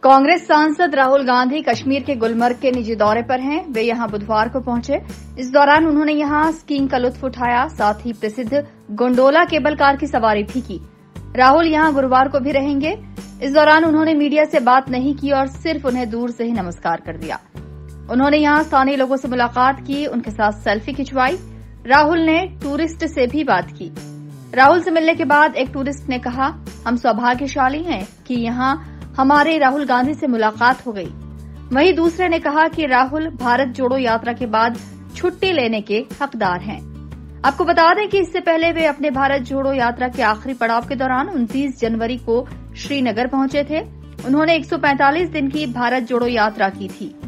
कांग्रेस सांसद राहुल गांधी कश्मीर के गुलमर्ग के निजी दौरे पर हैं। वे यहां बुधवार को पहुंचे। इस दौरान उन्होंने यहां स्कीइंग का लुत्फ उठाया, साथ ही प्रसिद्ध गोंडोला केबल कार की सवारी भी की। राहुल यहां गुरुवार को भी रहेंगे। इस दौरान उन्होंने मीडिया से बात नहीं की और सिर्फ उन्हें दूर से ही नमस्कार कर दिया। उन्होंने यहां स्थानीय लोगों से मुलाकात की, उनके साथ सेल्फी खिंचवाई। राहुल ने टूरिस्ट से भी बात की। राहुल से मिलने के बाद एक टूरिस्ट ने कहा, हम सौभाग्यशाली हैं कि यहां हमारे राहुल गांधी से मुलाकात हो गई। वहीं दूसरे ने कहा कि राहुल भारत जोड़ो यात्रा के बाद छुट्टी लेने के हकदार हैं। आपको बता दें कि इससे पहले वे अपने भारत जोड़ो यात्रा के आखिरी पड़ाव के दौरान 29 जनवरी को श्रीनगर पहुंचे थे। उन्होंने 145 दिन की भारत जोड़ो यात्रा की थी।